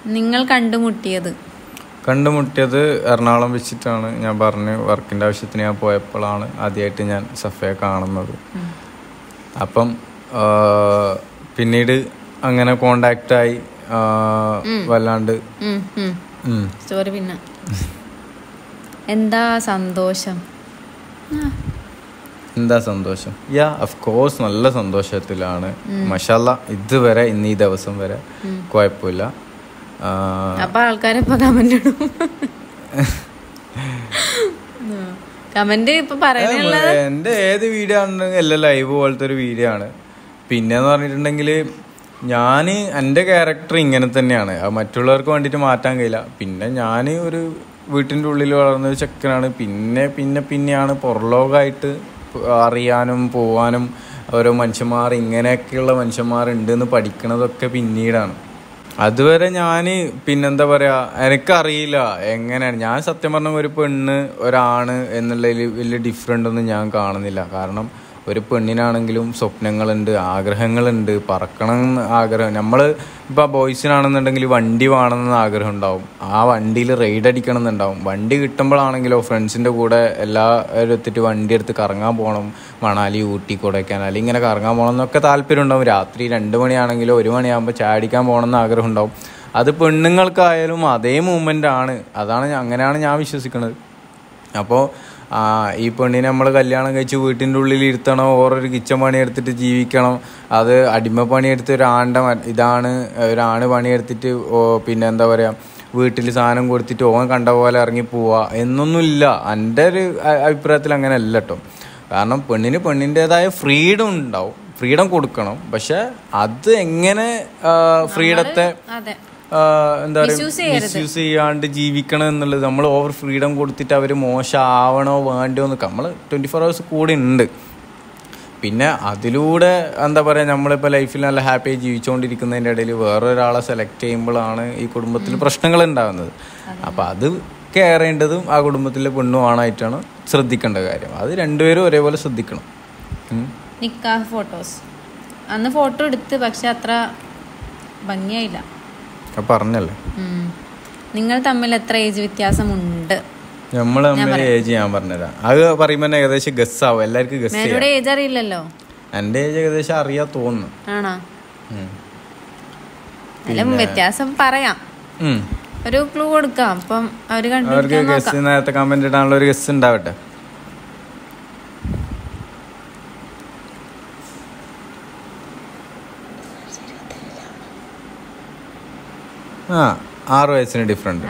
നിങ്ങൾ കണ്ടുമുട്ടിയത് എറണാകുളം വെച്ചിട്ടാണ്. ഞാൻ പറഞ്ഞു വർക്കിൻ്റെ ആവശ്യത്തിന് ഞാൻ പോയപ്പോഴാണ് ആദ്യമായിട്ട് ഞാൻ സഫയെ കാണുന്നത്. അപ്പം പിന്നീട് അങ്ങനെ കോണ്ടാക്റ്റായി വല്ലാണ്ട്. സ്റ്റോറി പിന്നെ എന്താ സന്തോഷം? യാ ഓഫ് കോഴ്സ് നല്ല സന്തോഷത്തിലാണ്. മാഷാഅല്ലാ ഇതുവരെ ഇന്ന് ഈ ദിവസം വരെ കുഴപ്പമില്ല. അപ്പൊ ആൾക്കാരിപ്പോ കമന്റ് ഇപ്പൊ പറയാനുള്ളത് എന്റെ ഏത് വീഡിയോ ആണെന്നുണ്ടെങ്കിൽ എല്ലാം ലൈവ് പോലത്തെ ഒരു വീഡിയോ ആണ്. പിന്നെന്ന് പറഞ്ഞിട്ടുണ്ടെങ്കിൽ ഞാൻ എൻ്റെ ക്യാരക്ടർ ഇങ്ങനെ തന്നെയാണ്. അത് മറ്റുള്ളവർക്ക് വേണ്ടിയിട്ട് മാറ്റാൻ കഴിയില്ല. പിന്നെ ഞാൻ ഒരു വീട്ടിൻ്റെ ഉള്ളിൽ വളർന്ന ചെക്കനാണ്. പിന്നെയാണ് പുറലോകമായിട്ട് അറിയാനും പോവാനും ഓരോ മനുഷ്യന്മാർ ഇങ്ങനെയൊക്കെയുള്ള മനുഷ്യന്മാരുണ്ടെന്ന് പഠിക്കണതൊക്കെ പിന്നീടാണ്. അതുവരെ ഞാൻ പിന്നെന്താ പറയുക, എനിക്കറിയില്ല എങ്ങനെയാണ്. ഞാൻ സത്യം പറഞ്ഞ ഒരു പെണ്ണ് ഒരാണ് എന്നുള്ളതിൽ വലിയ ഡിഫറൻ്റ് ഒന്നും ഞാൻ കാണുന്നില്ല. കാരണം ഒരു പെണ്ണിനാണെങ്കിലും സ്വപ്നങ്ങളുണ്ട്, ആഗ്രഹങ്ങളുണ്ട്, പറക്കണം ആഗ്രഹം. നമ്മൾ ഇപ്പോൾ ബോയ്സിനാണെന്നുണ്ടെങ്കിൽ വണ്ടി വേണമെന്ന് ആഗ്രഹം ഉണ്ടാവും, ആ വണ്ടിയിൽ റൈഡ് അടിക്കണം എന്നുണ്ടാവും. വണ്ടി കിട്ടുമ്പോഴാണെങ്കിലോ ഫ്രണ്ട്സിൻ്റെ കൂടെ എല്ലാവരും എത്തിയിട്ട് വണ്ടി എടുത്ത് കറങ്ങാൻ പോകണം, മണാലി, ഊട്ടി, കൊടൈക്കനാൽ ഇങ്ങനെ കറങ്ങാൻ പോകണം എന്നൊക്കെ താല്പര്യം ഉണ്ടാവും. രാത്രി 2 മണിയാണെങ്കിലോ 1 മണിയാകുമ്പോൾ ചായ അടിക്കാൻ പോകണമെന്ന് ആഗ്രഹം ഉണ്ടാവും. അത് പെണ്ണുങ്ങൾക്കായാലും അതേ മൂവ്മെൻ്റ് ആണ്. അങ്ങനെയാണ് ഞാൻ വിശ്വസിക്കുന്നത്. അപ്പോൾ ഈ പെണ്ണിനെ നമ്മൾ കല്യാണം കഴിച്ച് വീട്ടിൻ്റെ ഉള്ളിൽ ഇരുത്തണോ, ഓരോ കിച്ചൺ പണിയെടുത്തിട്ട് ജീവിക്കണം, അത് അടിമ പണിയെടുത്ത് ഒരാണ് പണിയെടുത്തിട്ട് പിന്നെ എന്താ പറയുക വീട്ടിൽ സാധനം കൊടുത്തിട്ട് ഓൻ കണ്ട പോലെ ഇറങ്ങി പോവുക എന്നൊന്നുമില്ല. എൻ്റെ ഒരു അഭിപ്രായത്തിൽ അങ്ങനെ അല്ല കേട്ടോ. കാരണം പെണ്ണിൻ്റെതായ ഫ്രീഡം ഉണ്ടാവും, ഫ്രീഡം കൊടുക്കണം. പക്ഷെ അത് എങ്ങനെ ഫ്രീഡത്തെ എന്താ പറയുക മിസ്യൂസ് ചെയ്യാണ്ട് ജീവിക്കണം എന്നുള്ളത്, നമ്മൾ ഓവർ ഫ്രീഡം കൊടുത്തിട്ട് അവർ മോശമാവണോ വേണ്ടോ എന്നൊക്കെ നമ്മൾ 24 hours കൂടെ ഉണ്ട്. പിന്നെ അതിലൂടെ എന്താ പറയുക നമ്മളിപ്പോൾ ലൈഫിൽ നല്ല ഹാപ്പിയായി ജീവിച്ചുകൊണ്ടിരിക്കുന്നതിൻ്റെ ഇടയിൽ വേറൊരാളെ സെലക്ട് ചെയ്യുമ്പോഴാണ് ഈ കുടുംബത്തിൽ പ്രശ്നങ്ങൾ ഉണ്ടാകുന്നത്. അപ്പം അത് കെയർ ചെയ്യേണ്ടതും ആ കുടുംബത്തിലെ പെണ്ണുമാണായിട്ടാണ് ശ്രദ്ധിക്കേണ്ട കാര്യം. അത് രണ്ടുപേരും ഒരേപോലെ ശ്രദ്ധിക്കണം. നിക്കാഹ് ഫോട്ടോസ് അന്ന് ഫോട്ടോ എടുത്ത്, പക്ഷെ അത്ര ഭംഗിയായില്ല. പറഞ്ഞല്ലേ നിങ്ങൾ തമ്മിൽ എത്ര ഏജ് വ്യത്യാസമുണ്ട്? നമ്മൾ തമ്മിൽ ഏജ് ഞാൻ പറഞ്ഞുതരാം. അത് പറയുമ്പോൾ ഏകദേശം ഗസ് ആവും, എല്ലാവർക്കും ഗസ് ചെയ്യാം. ഏജ് അറിയില്ലല്ലോ. എന്റെ ഏജ് ഏകദേശം അറിയാ തോന്നുന്നു. ആണോ? വ്യത്യാസം പറയാം, ഒരു ക്ലൂ കൊടുക്കാം. അപ്പം അവർക്ക് ഗസ് നേരത്തെ കമന്റ് ഇടാനുള്ള ഒരു ഗസ് ഉണ്ടാവട്ടെ. ആ 6 വയസ്സിന് ഡിഫറെന്റ്.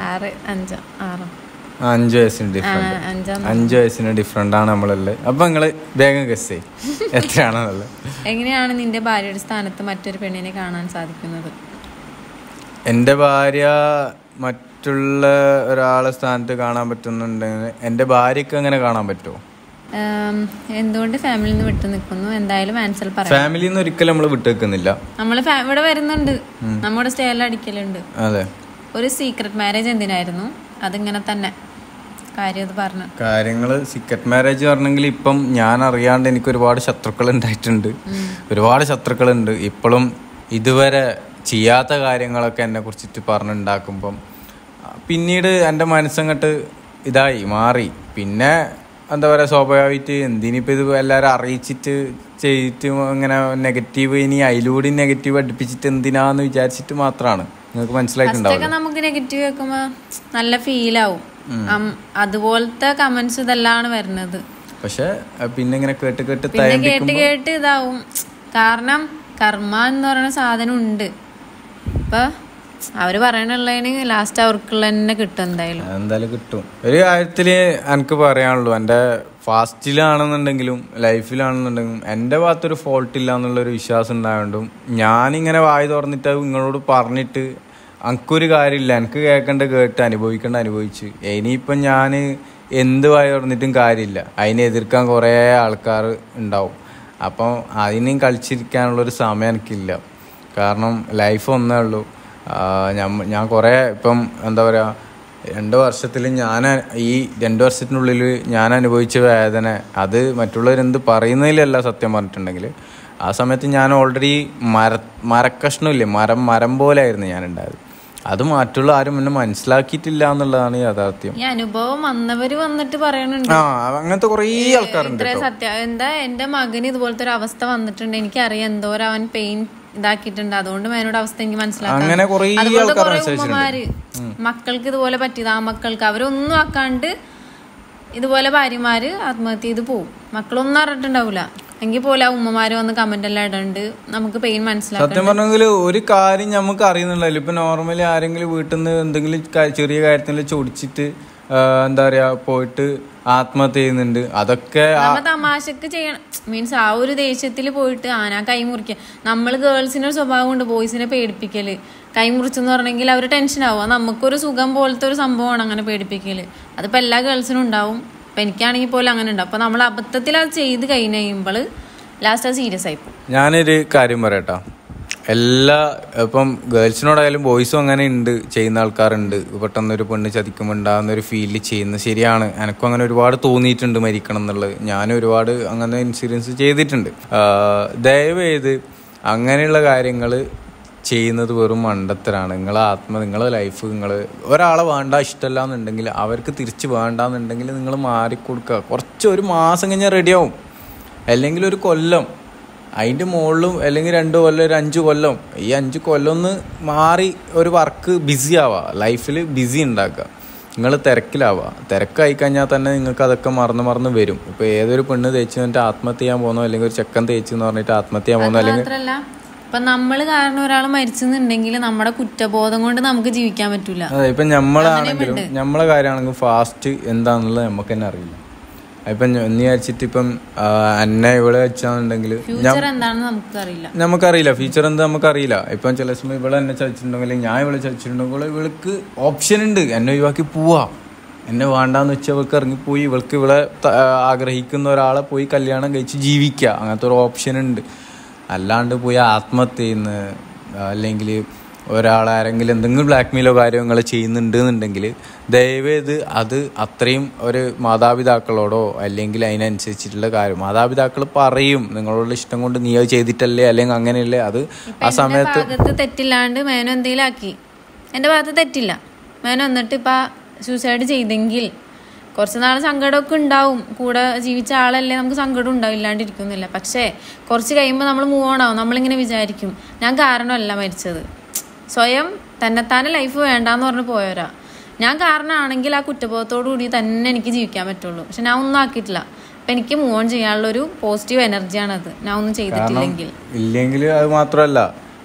5 വയസ്സിന് ഡിഫറെന്റ്. 5 വയസ്സിന് ഡിഫറെന്റ് ആണ് നമ്മളുള്ളത്. അപ്പൊ നിങ്ങള് വേഗം ഗസ് ചെയ്യും എത്രയാണെന്നുള്ളത്. എങ്ങനെയാണ് നിന്റെ ഭാര്യയുടെ സ്ഥാനത്ത് മറ്റൊരു പെണ്ണിനെ കാണാൻ സാധിക്കുന്നത്? എന്റെ ഭാര്യ മറ്റുള്ള ഒരാളെ സ്ഥാനത്ത് കാണാൻ പറ്റുന്നുണ്ടെങ്കിൽ എന്റെ ഭാര്യക്ക് അങ്ങനെ കാണാൻ പറ്റുമോ? എന്തുകൊണ്ട് ഫാമിലിയിൽ നിന്ന് വിട്ടു നിൽക്കുന്നു? എന്തായാലും ആൻസർ പറയാം. ഫാമിലിയിൽ നിന്ന് ഒരിക്കലും നമ്മൾ വിട്ടു നിൽക്കുന്നില്ല. നമ്മള് ഇവിടെ വരുന്നുണ്ട്, നമ്മുടെ സ്റ്റേയിൽ അടിക്കലുണ്ട്. അതെ. ഒരു സീക്രട്ട് മാരേജ് എന്തിനായിരുന്നു? അതിങ്ങനെ തന്നെ കാര്യങ്ങള് സീക്രട്ട് മാരേജ് പറഞ്ഞെങ്കിൽ ഇപ്പം ഞാൻ അറിയാണ്ട് എനിക്ക് ഒരുപാട് ശത്രുക്കൾ ഉണ്ടായിട്ടുണ്ട്. ഒരുപാട് ശത്രുക്കളുണ്ട്. ഇപ്പോഴും ഇതുവരെ ചെയ്യാത്ത കാര്യങ്ങളൊക്കെ എന്നെ കുറിച്ചിട്ട് പറഞ്ഞുണ്ടാക്കുമ്പം പിന്നീട് എൻ്റെ മനസ്സങ്ങോട്ട് ഇതായി മാറി. പിന്നെ എന്താ പറയുക, സ്വാഭാവികമായിട്ട് എന്തിനിപ്പോൾ ഇത് എല്ലാവരും അറിയിച്ചിട്ട് ചെയ്തിട്ട് ഇങ്ങനെ നെഗറ്റീവ്, ഇനി അതിലൂടെ നെഗറ്റീവ് അടുപ്പിച്ചിട്ട് എന്തിനാന്ന് വിചാരിച്ചിട്ട് മാത്രമാണ്. നിങ്ങൾക്ക് മനസ്സിലായിട്ടുണ്ടാവും. നമുക്ക് നെഗറ്റീവ് കേൾക്കുമ്പോ നല്ല ഫീലാവും. അതുപോലത്തെ കമന്റ്സ് ഇതെല്ലാം വരുന്നത്. പക്ഷെ പിന്നെ ഇങ്ങനെ കേട്ട് കേട്ട് ഇതാവും. കാരണം കർമ്മ എന്ന് പറയുന്ന സാധനം ഉണ്ട്. ഇപ്പൊ അവര് പറയണുള്ളതിന് ലാസ്റ്റ് അവർക്കുള്ള തന്നെ കിട്ടും. എന്തായാലും കിട്ടും. ഒരു കാര്യത്തില് എനിക്ക് പറയാനുള്ളൂ, എൻ്റെ ഫാസ്റ്റിലാണെന്നുണ്ടെങ്കിലും ലൈഫിലാണെന്നുണ്ടെങ്കിലും എൻ്റെ ഭാഗത്തൊരു ഫോൾട്ട് ഇല്ല എന്നുള്ളൊരു വിശ്വാസം ഉണ്ടായതുകൊണ്ടും ഞാനിങ്ങനെ വായി തുറന്നിട്ട് നിങ്ങളോട് പറഞ്ഞിട്ട് എനിക്കൊരു കാര്യമില്ല. എനിക്ക് കേട്ട് അനുഭവിച്ച് ഇനിയിപ്പം ഞാൻ എന്ത് വായി തുറന്നിട്ടും കാര്യമില്ല. അതിനെ എതിർക്കാൻ കുറേ ആൾക്കാർ ഉണ്ടാവും. അപ്പം അതിനെയും കളിച്ചിരിക്കാനുള്ളൊരു സമയം എനിക്കില്ല. കാരണം ലൈഫ് ഒന്നേ ഉള്ളൂ. ഞാൻ കുറേ ഇപ്പം എന്താ പറയുക, 2 വർഷത്തിൽ ഈ 2 വർഷത്തിനുള്ളിൽ ഞാൻ അനുഭവിച്ച വേദന അത് മറ്റുള്ളവരെന്ത് പറയുന്നതിലല്ല. സത്യം പറഞ്ഞിട്ടുണ്ടെങ്കിൽ ആ സമയത്ത് ഞാൻ ഓൾറെഡി മരക്കഷ്ണമില്ലേ, മരം പോലെ ആയിരുന്നു ഞാൻ ഉണ്ടായത്. അത് മറ്റുള്ള ആരും എന്നെ മനസ്സിലാക്കിയിട്ടില്ല എന്നുള്ളതാണ് യാഥാർത്ഥ്യം. ഈ അനുഭവം വന്നവര് വന്നിട്ട് പറയണുണ്ട്. അങ്ങനത്തെ കുറേ ആൾക്കാരുണ്ട്. സത്യം എന്താ എന്റെ മകന് ഇതുപോലത്തെ ഒരു അവസ്ഥ വന്നിട്ടുണ്ട്, എനിക്കറിയാം എന്തോരം അവൻ പെയിൻ ഇതാക്കിയിട്ടുണ്ട്, അതുകൊണ്ട് മേനോട് അവസ്ഥ എനിക്ക് മനസ്സിലാക്കാം. അതുപോലെ കുറെ ഉമ്മമാര് മക്കൾക്ക് ഇതുപോലെ പറ്റിയത്, ആ മക്കൾക്ക് അവരൊന്നും ആക്കാണ്ട് ഇതുപോലെ ഭാര്യമാര് ആത്മഹത്യ ചെയ്ത് പോവും. മക്കളൊന്നും അറിഞ്ഞിട്ടുണ്ടാവൂല, എങ്കിൽ പോലെ ആ ഉമ്മമാര് വന്ന് കമന്റ് എല്ലാം ഇടണ്ട്, നമുക്ക് പെയിൻ മനസ്സിലാക്കാം. സത്യം പറഞ്ഞെങ്കിൽ ഒരു കാര്യം നമുക്ക് അറിയുന്നുണ്ടല്ലോ. ഇപ്പൊ നോർമലി ആരെങ്കിലും വീട്ടിൽ നിന്ന് എന്തെങ്കിലും ചെറിയ കാര്യത്തിൽ ചൊടിച്ചിട്ട് എന്താ പറയാ പോയിട്ട് ആത്മഹത്യ ചെയ്യുന്നുണ്ട്. അതൊക്കെ തമാശക്ക് ചെയ്യണം, മീൻസ് ആ ഒരു ദേഷ്യത്തിൽ പോയിട്ട് ആനാ കൈ മുറിക്കുക. നമ്മൾ ഗേൾസിനൊരു സ്വഭാവം ഉണ്ട് ബോയ്സിനെ പേടിപ്പിക്കല്. കൈ മുറിച്ചെന്ന് പറഞ്ഞെങ്കിൽ അവർ ടെൻഷൻ ആവുക, നമുക്കൊരു സുഖം പോലത്തെ ഒരു സംഭവമാണ് അങ്ങനെ പേടിപ്പിക്കല്. അതിപ്പോൾ എല്ലാ ഗേൾസിനും ഉണ്ടാവും. അപ്പം എനിക്കാണെങ്കിൽ പോലും അങ്ങനെ ഉണ്ടാവും. അപ്പം നമ്മൾ അബദ്ധത്തിൽ അത് ചെയ്ത് കഴിയുമ്പോൾ ലാസ്റ്റ് അത് സീരിയസ് ആയിപ്പോൾ. ഞാനൊരു കാര്യം പറയട്ടാ, ഇപ്പം ഗേൾസിനോടായാലും ബോയ്സും അങ്ങനെ ഉണ്ട്, ചെയ്യുന്ന ആൾക്കാരുണ്ട്. പെട്ടെന്നൊരു പെണ്ണ് ചതിക്കുമ്പോൾ ഉണ്ടാകുന്നൊരു ഫീല് ചെയ്യുന്നത് ശരിയാണ്. എനിക്കും അങ്ങനെ ഒരുപാട് തോന്നിയിട്ടുണ്ട് മരിക്കണം എന്നുള്ളത്. ഞാനും ഒരുപാട് അങ്ങനെ ഇൻഷുറൻസ് ചെയ്തിട്ടുണ്ട്. ദയവ് ചെയ്ത് അങ്ങനെയുള്ള കാര്യങ്ങൾ ചെയ്യുന്നത് വെറും മണ്ടത്തരാണ്. നിങ്ങളെ ലൈഫ് ഒരാളെ വേണ്ട ഇഷ്ടമല്ല എന്നുണ്ടെങ്കിൽ അവർക്ക് തിരിച്ച് വേണ്ടാന്നുണ്ടെങ്കിൽ നിങ്ങൾ മാറിക്കൊടുക്കുക. ഒരു മാസം കഴിഞ്ഞാൽ റെഡിയാവും, അല്ലെങ്കിൽ ഒരു കൊല്ലം, അതിൻ്റെ മുകളിലും, അല്ലെങ്കിൽ 2 കൊല്ലം, ഒരു 5 കൊല്ലം. ഈ 5 കൊല്ലം ഒന്ന് മാറി ഒരു വർക്ക് ബിസി ആവുക, ലൈഫിൽ ബിസി ഉണ്ടാക്കുക. നിങ്ങൾ തിരക്കായി കഴിഞ്ഞാൽ തന്നെ നിങ്ങൾക്ക് അതൊക്കെ മറന്ന് വരും. ഇപ്പോൾ ഏതൊരു പെണ്ണ് തേച്ച് എന്നിട്ട് ആത്മഹത്യ ചെയ്യാൻ പോകുന്നോ, അല്ലെങ്കിൽ ഒരു ചെക്കൻ തേച്ചെന്ന് പറഞ്ഞിട്ട് ആത്മഹത്യ ചെയ്യാൻ പോകുന്നോ, അല്ലെങ്കിൽ ഇപ്പൊ നമ്മൾ കാരണം ഒരാൾ മരിച്ചെന്നുണ്ടെങ്കിൽ നമ്മുടെ കുറ്റബോധം കൊണ്ട് നമുക്ക് ജീവിക്കാൻ പറ്റൂല. അതെ, ഇപ്പൊ നമ്മളെ കാര്യമാണെങ്കിലും ഫാസ്റ്റ് എന്താന്നുള്ളത് നമുക്ക് തന്നെ അറിയില്ല. ഇപ്പൊ എന്ന് വിചാരിച്ചിട്ട് ഇപ്പം എന്നെ ഇവിടെ വെച്ചാന്നുണ്ടെങ്കിൽ നമുക്കറിയില്ല ഫ്യൂച്ചർ എന്താ നമുക്കറിയില്ല. ഇപ്പം ചില സമയം ഇവിടെ എന്നെ ചതിച്ചിട്ടുണ്ടെങ്കിൽ, ഞാൻ ഇവിടെ ചതിച്ചിട്ടുണ്ടെങ്കിൽ ഇവൾക്ക് ഓപ്ഷൻ ഉണ്ട്, എന്നെ ഒഴിവാക്കി പോവാ. എന്നെ വേണ്ടാന്ന് വെച്ചാൽ അവൾക്ക് ഇറങ്ങിപ്പോയി ഇവൾക്ക് ഇവിടെ ആഗ്രഹിക്കുന്ന ഒരാളെ പോയി കല്യാണം കഴിച്ച് ജീവിക്കുക, അങ്ങനത്തെ ഒരു ഓപ്ഷൻ ഉണ്ട്. അല്ലാണ്ട് പോയി ആത്മഹത്യ ചെയ്യുന്ന, അല്ലെങ്കിൽ ഒരാളാരെങ്കിലും എന്തെങ്കിലും ബ്ലാക്ക് മെയിലോ കാര്യങ്ങൾ ചെയ്യുന്നുണ്ട് എന്നുണ്ടെങ്കിൽ ദയവേത് അത് അത്രയും ഒരു മാതാപിതാക്കളോടോ അല്ലെങ്കിൽ അതിനനുസരിച്ചിട്ടുള്ള കാര്യം മാതാപിതാക്കൾ പറയും, നിങ്ങളോടുള്ള ഇഷ്ടം കൊണ്ട് നീ അത് ചെയ്തിട്ടല്ലേ, അല്ലെങ്കിൽ അങ്ങനെയല്ലേ. അത് ആ സമയത്ത് തെറ്റില്ലാണ്ട് മേനോ എന്തെങ്കിലും ആക്കി, എൻ്റെ ഭാഗത്ത് തെറ്റില്ല, മേനോ എന്നിട്ട് ഇപ്പം സൂസൈഡ് ചെയ്തെങ്കിൽ കുറച്ച് നാൾ സങ്കടമൊക്കെ ഉണ്ടാവും. കൂടെ ജീവിച്ച ആളല്ലേ, നമുക്ക് സങ്കടം ഉണ്ടാവും, ഇല്ലാണ്ടിരിക്കുന്നില്ല. പക്ഷേ കുറച്ച് കഴിയുമ്പോൾ നമ്മൾ മൂവ് ഓൺ ആവും. നമ്മളിങ്ങനെ വിചാരിക്കും ഞാൻ കാരണമല്ല മരിച്ചത്, സ്വയം തന്നെത്താനെ ലൈഫ് വേണ്ടാന്ന് പറഞ്ഞ് പോയവരാ. ഞാൻ കാരണമാണെങ്കിൽ ആ കുറ്റബോധത്തോടു കൂടി തന്നെ എനിക്ക് ജീവിക്കാൻ പറ്റുള്ളൂ. പക്ഷെ ഞാൻ ഒന്നും ആക്കിയിട്ടില്ല. അപ്പം എനിക്ക് മൂവ് ഓൺ ചെയ്യാനുള്ള ഒരു പോസിറ്റീവ് എനർജിയാണത്, ഞാൻ ഒന്നും ചെയ്തിട്ടില്ലെങ്കിൽ. അത് മാത്രമല്ല,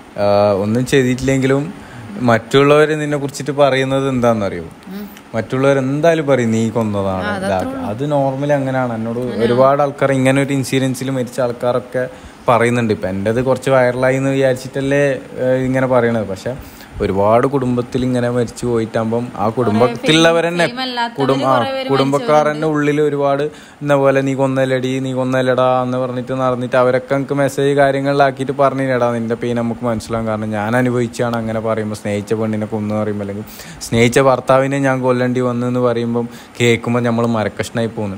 ഒന്നും ചെയ്തിട്ടില്ലെങ്കിലും മറ്റുള്ളവർ നിന്നെ കുറിച്ചിട്ട് പറയുന്നത് എന്താണെന്നറിയോ, മറ്റുള്ളവർ എന്തായാലും പറയും നീ കൊന്നതാണ്. അത് നോർമലി അങ്ങനെയാണ്. എന്നോട് ഒരുപാട് ആൾക്കാർ ഇങ്ങനെ ഒരു ഇൻസിഡൻസിൽ മരിച്ച ആൾക്കാരൊക്കെ പറയുന്നുണ്ട്. ഇപ്പം എൻ്റെത് കുറച്ച് വൈറലായി എന്ന് വിചാരിച്ചിട്ടല്ലേ ഇങ്ങനെ പറയണത്. പക്ഷെ ഒരുപാട് കുടുംബത്തിൽ ഇങ്ങനെ മരിച്ചു പോയിട്ടാകുമ്പം ആ കുടുംബത്തിലുള്ളവർ തന്നെ കുടുംബക്കാരൻ്റെ ഉള്ളിൽ ഒരുപാട് ഇന്ന പോലെ നീ കൊന്നല്ലടാ എന്ന് പറഞ്ഞിട്ട് നടന്നിട്ട് അവരൊക്കെ നമുക്ക് മെസ്സേജ് കാര്യങ്ങളിലാക്കിയിട്ട് പറഞ്ഞിടാ നിന്റെ പെയിൻ നമുക്ക് മനസ്സിലാവും. കാരണം ഞാൻ അനുഭവിച്ചാണ്. അങ്ങനെ പറയുമ്പോൾ സ്നേഹിച്ച പെണ്ണിനെ കൊന്നു പറയുമ്പോൾ, അല്ലെങ്കിൽ സ്നേഹിച്ച ഭർത്താവിനെ ഞാൻ കൊല്ലേണ്ടി വന്നു എന്ന് പറയുമ്പം കേൾക്കുമ്പോൾ നമ്മൾ മരക്കഷ്ണമായി പോകുന്നു,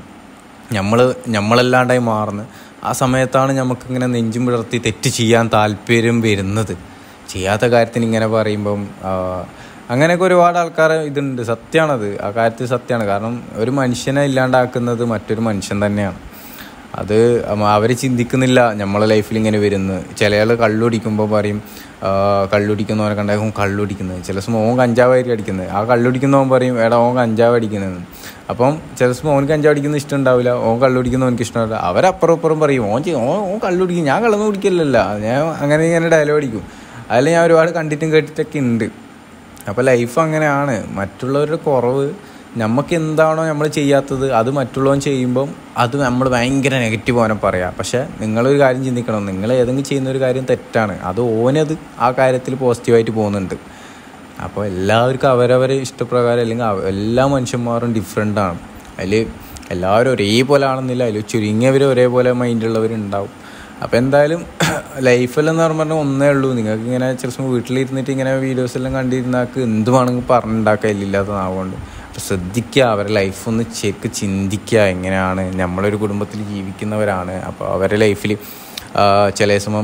നമ്മളല്ലാണ്ടായി മാറുന്നു. ആ സമയത്താണ് നമുക്കിങ്ങനെ നെഞ്ചും പിളർത്തി തെറ്റ് ചെയ്യാൻ താല്പര്യം വരുന്നത്. ചെയ്യാത്ത കാര്യത്തിന് ഇങ്ങനെ പറയുമ്പം അങ്ങനെയൊക്കെ ഒരുപാട് ആൾക്കാർ ഇതുണ്ട്. സത്യമാണത്, ആ കാര്യത്തിൽ സത്യമാണ്. കാരണം ഒരു മനുഷ്യനെ ഇല്ലാണ്ടാക്കുന്നത് മറ്റൊരു മനുഷ്യൻ തന്നെയാണ്. അത് അവർ ചിന്തിക്കുന്നില്ല നമ്മളെ ലൈഫിൽ ഇങ്ങനെ വരുന്നത്. ചില ആൾ കള്ളുടിക്കുമ്പോൾ പറയും കള്ളുടിക്കുന്നവനെ കണ്ടാൽ കള്ളുടിക്കുന്നത്, ചില സമയം ഓൻ കഞ്ചാവായിരിക്കും അടിക്കുന്നത്. ആ കള്ളുടിക്കുന്നവൻ പറയും എടാ ഓൻ കഞ്ചാവ് അടിക്കുന്നതെന്ന്. അപ്പം ചില സമയം ഓൻ കഞ്ചാവ് അടിക്കുന്നത് ഇഷ്ടം ഉണ്ടാവില്ല, ഓൻ കള്ളുടിക്കുന്നവനക്ക് ഇഷ്ടമില്ല. അവരപ്പുറം പറയും ഓൻ കള്ളുടിക്കും, ഞാൻ കള്ളൊന്നും കുടിക്കില്ലല്ലോ, ഞാൻ അങ്ങനെ ഡയലോഗ് അടിക്കും. അതിൽ ഞാൻ ഒരുപാട് കണ്ടിട്ടും കേട്ടിട്ടൊക്കെ ഉണ്ട്. അപ്പോൾ ലൈഫ് അങ്ങനെയാണ്. മറ്റുള്ളവരുടെ കുറവ് നമുക്ക് എന്താണോ നമ്മൾ ചെയ്യാത്തത് അത് മറ്റുള്ളവൻ ചെയ്യുമ്പം അത് നമ്മൾ ഭയങ്കര നെഗറ്റീവ് ഓനെ പറയാം. പക്ഷേ നിങ്ങളൊരു കാര്യം ചിന്തിക്കണം, നിങ്ങൾ ഏതെങ്കിലും ചെയ്യുന്ന ഒരു കാര്യം തെറ്റാണ്, അത് ഓനത് ആ കാര്യത്തിൽ പോസിറ്റീവായിട്ട് പോകുന്നുണ്ട്. അപ്പോൾ എല്ലാവർക്കും അവരവരെ ഇഷ്ടപ്രകാരം, അല്ലെങ്കിൽ എല്ലാ മനുഷ്യന്മാരും ഡിഫറെൻ്റാണ്. അതിൽ എല്ലാവരും ഒരേപോലെ ആണെന്നില്ല, അതിൽ ചുരുങ്ങിയവർ ഒരേപോലെ മൈൻഡുള്ളവരുണ്ടാവും. അപ്പോൾ എന്തായാലും ലൈഫിലെന്ന് പറഞ്ഞാൽ ഒന്നേ ഉള്ളൂ. നിങ്ങൾക്ക് ഇങ്ങനെ ചില സമയം വീട്ടിലിരുന്നിട്ട് ഇങ്ങനെ വീഡിയോസെല്ലാം കണ്ടിരുന്നാൾക്ക് എന്ത് വേണമെങ്കിൽ പറഞ്ഞുണ്ടാക്കുക, ഇല്ലാത്ത നാവുകൊണ്ട്. അപ്പോൾ ശ്രദ്ധിക്കുക, അവരുടെ ലൈഫൊന്ന് ശരിക്കും ചിന്തിക്കുക. എങ്ങനെയാണ് നമ്മളൊരു കുടുംബത്തിൽ ജീവിക്കുന്നവരാണ്. അപ്പോൾ അവരുടെ ലൈഫിൽ ചില സമയം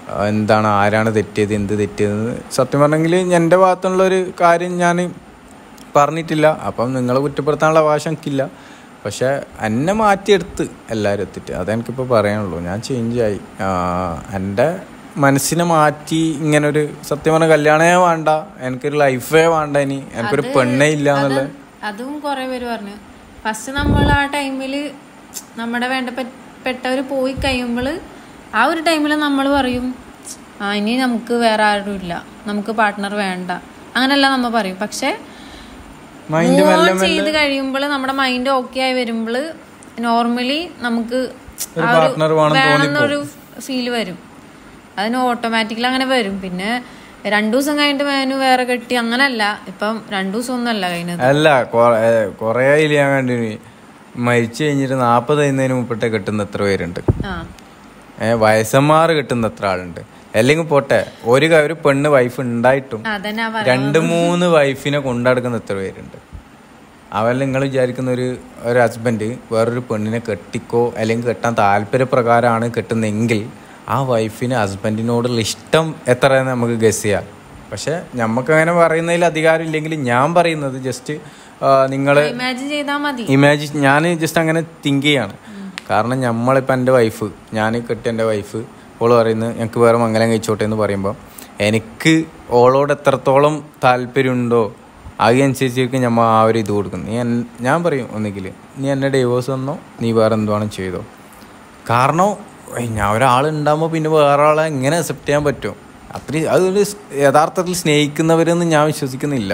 എന്താണ് ആരാണ് തെറ്റിയത് എന്ത് തെറ്റിയതെന്ന് സത്യം പറഞ്ഞെങ്കിൽ എൻ്റെ ഭാഗത്തുള്ളൊരു കാര്യം ഞാൻ പറഞ്ഞിട്ടില്ല. അപ്പം നിങ്ങളെ കുറ്റപ്പെടുത്താനുള്ള അവകാശം എനിക്കില്ല. പക്ഷേ എന്നെ മാറ്റിയെടുത്ത് എല്ലാവരും എത്തിയിട്ട് അതെനിക്കിപ്പോൾ പറയാനുള്ളൂ. ഞാൻ ചേഞ്ചായി. എൻ്റെ മനസ്സിനെ മാറ്റി ഇങ്ങനൊരു സത്യം പറഞ്ഞ കല്യാണമേ വേണ്ട, എനിക്കൊരു ലൈഫേ വേണ്ട, ഇനി എനിക്കൊരു പെണ്ണേ ഇല്ല എന്നുള്ളത്. അതും കുറേ പേര് പറഞ്ഞു. ഫസ്റ്റ് നമ്മൾ ആ ടൈമിൽ നമ്മുടെ വേണ്ടപ്പെട്ടവർ പോയി കഴിയുമ്പോൾ ആ ഒരു ടൈമിൽ നമ്മൾ പറയും ഇനി നമുക്ക് വേറെ ആരും ഇല്ല, നമുക്ക് പാർട്ട്ണർ വേണ്ട, അങ്ങനെയല്ല നമ്മൾ പറയും. പക്ഷെ ചെയ്ത് കഴിയുമ്പോൾ നമ്മുടെ മൈൻഡ് ഓക്കെ ആയി വരുമ്പോൾ നോർമലി നമുക്ക് വേണമെന്നൊരു ഫീല് വരും. അതിന് ഓട്ടോമാറ്റിക്കലി അങ്ങനെ വരും. പിന്നെ 2 ദിവസം കഴിഞ്ഞിട്ട് മേനു വേറെ കെട്ടി അങ്ങനല്ല. ഇപ്പം 2 ദിവസം ഒന്നും അല്ല കഴിഞ്ഞത്. അല്ല കൊറേ ഞാൻ കണ്ടു മരിച്ചു കഴിഞ്ഞിട്ട് 40 കഴിഞ്ഞതിന് മുമ്പിട്ട് കെട്ടുന്ന എത്ര പേരുണ്ട്, വയസ്സന്മാർ കെട്ടുന്ന എത്ര ആളുണ്ട്. അല്ലെങ്കിൽ പോട്ടെ ഒരു പെണ്ണ് വൈഫ് ഉണ്ടായിട്ടും 2-3 വൈഫിനെ കൊണ്ടടക്കുന്ന എത്ര പേരുണ്ട്. അവല്ല നിങ്ങൾ വിചാരിക്കുന്ന ഒരു ഹസ്ബൻഡ് വേറൊരു പെണ്ണിനെ കെട്ടിക്കോ അല്ലെങ്കിൽ കെട്ടാൻ താല്പര്യപ്രകാരമാണ് കെട്ടുന്നെങ്കിൽ ആ വൈഫിന് ഹസ്ബൻഡിനോടുള്ള ഇഷ്ടം എത്രയെന്ന് നമുക്ക് ഗസ് ചെയ്യാം. പക്ഷെ നമുക്കങ്ങനെ പറയുന്നതിൽ അധികാരം ഇല്ലെങ്കിൽ ഞാൻ പറയുന്നത് ജസ്റ്റ് നിങ്ങൾ ഇമാജിൻ ഞാൻ ജസ്റ്റ് അങ്ങനെ തിങ്ക് ചെയ്യാണ്. കാരണം നമ്മളിപ്പോൾ എൻ്റെ വൈഫ്, ഞാൻ കെട്ടിയ എൻ്റെ വൈഫ്, ഓള് പറയുന്നത് ഞങ്ങൾക്ക് വേറെ മംഗലം കഴിച്ചോട്ടെ എന്ന് പറയുമ്പോൾ എനിക്ക് ഓളോട് എത്രത്തോളം താല്പര്യമുണ്ടോ അതിനനുസരിച്ചിരിക്കും നമ്മൾ ആ ഒരു ഇത് കൊടുക്കുന്നത്. ഞാൻ പറയും ഒന്നുകിൽ നീ എന്നെ ഡൈവോഴ്സ് തന്നോ, നീ വേറെ എന്തുവാണെന്ന് ചെയ്തോ. കാരണം ഞാൻ ഒരാളുണ്ടാകുമ്പോൾ പിന്നെ വേറെ ആളെ എങ്ങനെ അക്സെപ്റ്റ് ചെയ്യാൻ പറ്റും? അതൊരു യഥാർത്ഥത്തിൽ സ്നേഹിക്കുന്നവരെന്ന് ഞാൻ വിശ്വസിക്കുന്നില്ല.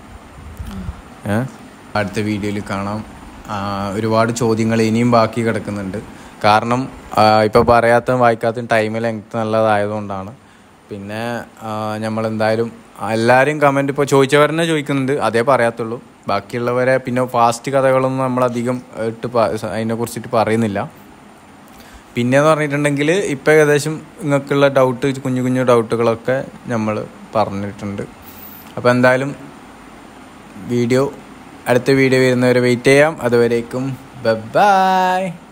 അടുത്ത വീഡിയോയിൽ കാണാം. ഒരുപാട് ചോദ്യങ്ങൾ ഇനിയും ബാക്കി കിടക്കുന്നുണ്ട്. കാരണം ഇപ്പോൾ പറയാത്തതും വായിക്കാത്തതും ടൈം ലെങ്ത് നല്ലതായതുകൊണ്ടാണ്. പിന്നെ നമ്മളെന്തായാലും എല്ലാവരും കമൻറ്റ് ഇപ്പോൾ ചോദിച്ചവരെന്നെ ചോദിക്കുന്നുണ്ട്, അതേ പറയാത്തുള്ളൂ. ബാക്കിയുള്ളവരെ പിന്നെ ഫാസ്റ്റ് കഥകളൊന്നും നമ്മളധികം അതിനെക്കുറിച്ചിട്ട് പറയുന്നില്ല. പിന്നെയെന്ന് പറഞ്ഞിട്ടുണ്ടെങ്കിൽ ഇപ്പോൾ ഏകദേശം നിങ്ങൾക്കുള്ള ഡൗട്ട്, കുഞ്ഞു കുഞ്ഞു ഡൗട്ടുകളൊക്കെ നമ്മൾ പറഞ്ഞിട്ടുണ്ട്. അപ്പോൾ എന്തായാലും അടുത്ത വീഡിയോ വരുന്നവരെ വെയിറ്റ് ചെയ്യാം. അതുവരേക്കും ബൈ.